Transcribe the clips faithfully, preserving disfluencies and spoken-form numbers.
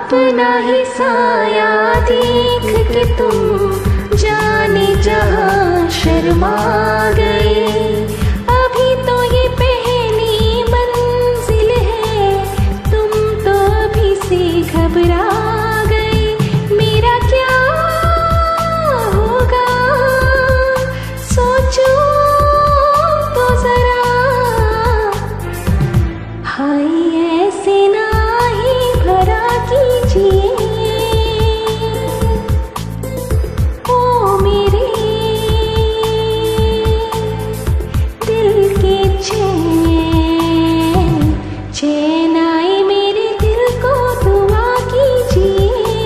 अपना ही साया देख के तुम जाने जहां शर्मा गए। अभी तो ये पहली मंजिल है, तुम तो अभी से घबरा गए। मेरा क्या होगा सोचो तो जरा, हाय ऐसे ना ही भरा कीजिए ओ मेरे दिल के चैन, चैन आए मेरे दिल को दुआ कीजिए।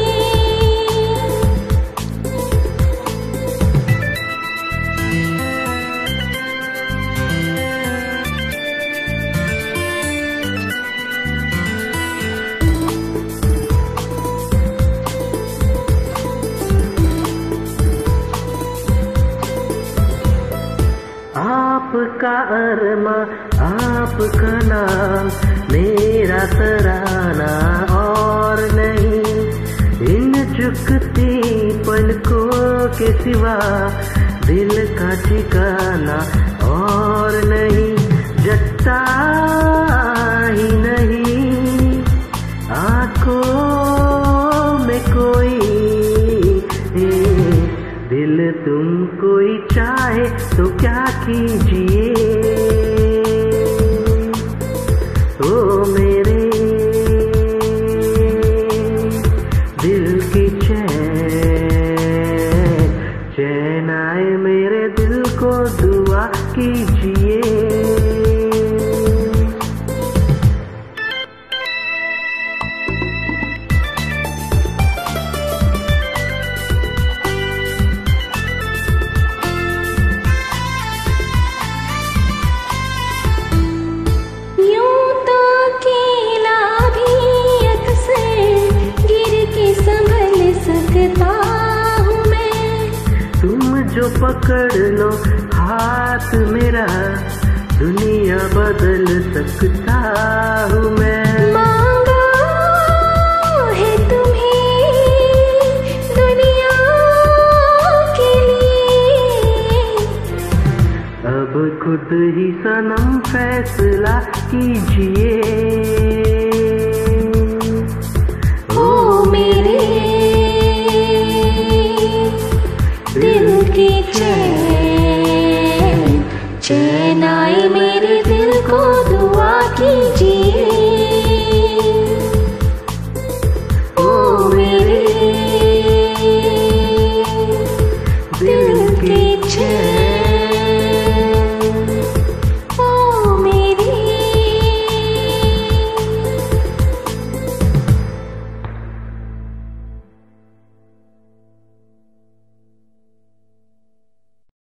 आपका अरमा, आपका नाम, मेरा तराना और नहीं। इन झुकती पलकों के सिवा दिल का ठिकाना और नहीं। जगता ही नहीं आंखों में कोई, दिल तुमको ही चाहे तो क्या कीजिए ओ मेरे दिल की चैन, चैन आए मेरे दिल को दुआ कीजिए। जो पकड़ लो हाथ मेरा, दुनिया बदल सकता हूँ मैं। मांगा है तुम्हें दुनिया के लिए, अब खुद ही सनम फैसला कीजिए ओ मेरे दिल की चैन, चैन आए मेरे दिल को दुआ कीजिए।